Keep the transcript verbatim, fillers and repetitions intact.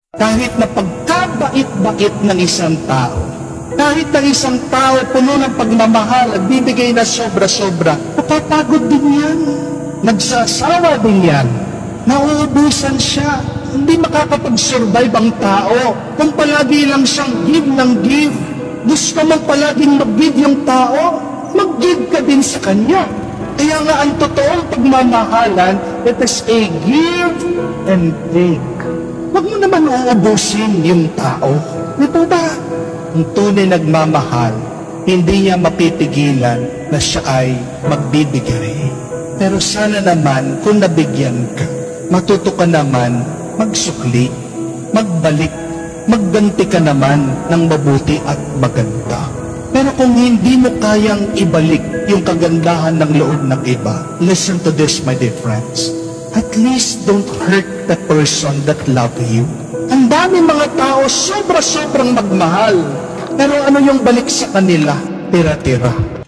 Kahit na pagkabait-bait ng isang tao, kahit ng isang tao puno ng pagmamahal at bibigay na sobra-sobra, napapagod din yan. Nagsasawa din yan. Nauubusan siya. Hindi makakapag-survive ang tao kung palagi lang siyang give ng give. Gusto mong palaging mag-give yung tao, mag-give ka din sa kanya. Kaya nga ang totoong pagmamahalan, it is a give and take. Huwag mo naman uubusin yung tao. Ito ba? Ang tunay nagmamahal, hindi niya mapipigilan na siya ay magbibigay. Pero sana naman kung nabigyan ka, matuto ka naman magsukli, magbalik, magganti ka naman ng mabuti at maganda. Pero kung hindi mo kayang ibalik yung kagandahan ng loob ng iba, listen to this, my dear friends. At least don't hurt the person that love you. Ang dami mga tao sobra-sobrang magmahal. Pero ano yung balik sa kanila? Tira-tira.